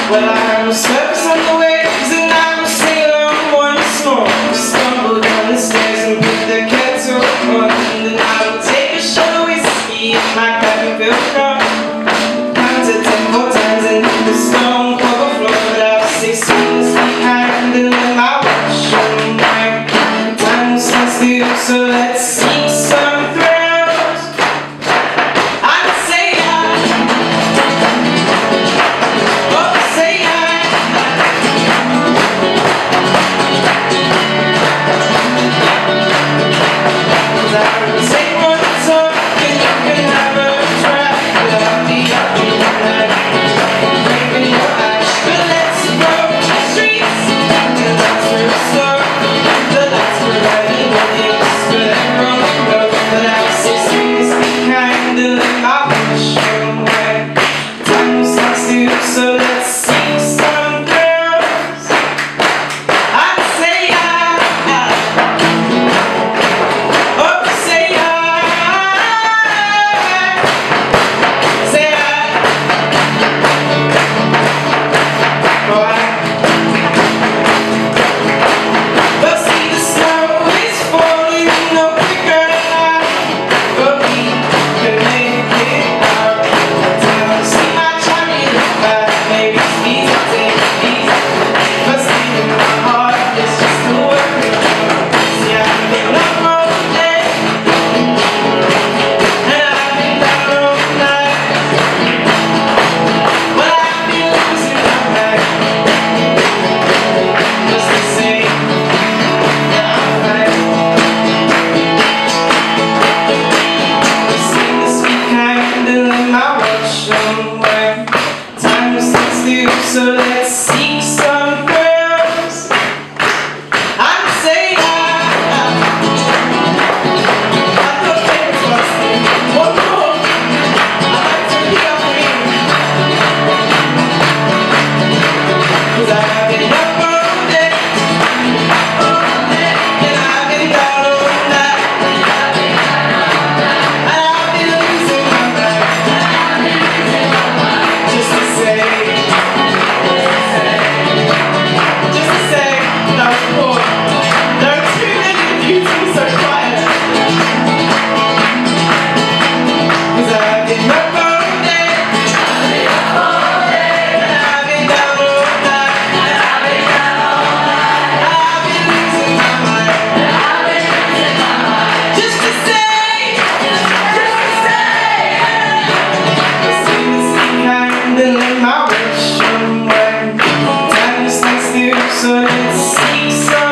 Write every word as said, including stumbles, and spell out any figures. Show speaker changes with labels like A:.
A: Well, I was surface on the waves and I was singing on once more. Stumble down the stairs and put the kettle on, and then I would take a shot of whiskey in my cabin filled car. Counted ten more times and hit the stone cover floor, but I would say sweetness behind and let my watch on my time stands still, so let's seek some thrills. I'd say I, oh say I, 'cause I would take one talk and you can have a try, but I'll be up in the night, craving your eyes. But let's go to the streets, the lights were slow, the lights were riding on the but everyone would know that I was six degrees behind and let my watch away. Time stands still, so let's seek some thrills. I'd say I, oh say I, say I, oh I. But see the snow is falling no quicker now, but we can make it out. Time to see my chariot back, maybe it's easy, take it easy, but still in my heart it's just the work. See I've been up all day, and I've been down all night. Well I've been losing my mind, just to say that I'm fine. Sing the sweet kind and let my watch away. Time stands still, so let's seek some thrills. I'd say I, I thought favorites was one more. I like to be up here, 'cause I've been up all day, all day, and I've been down all night, and I've been losing my mind. Just to say, just to say, no more. There are too many beauties so quiet, 'cause I've been up all day, and I've been down all night, and I've been losing my mind. Just to say, just to say, sing the sweet kind and let my wish away. Time stands still, so let's seek some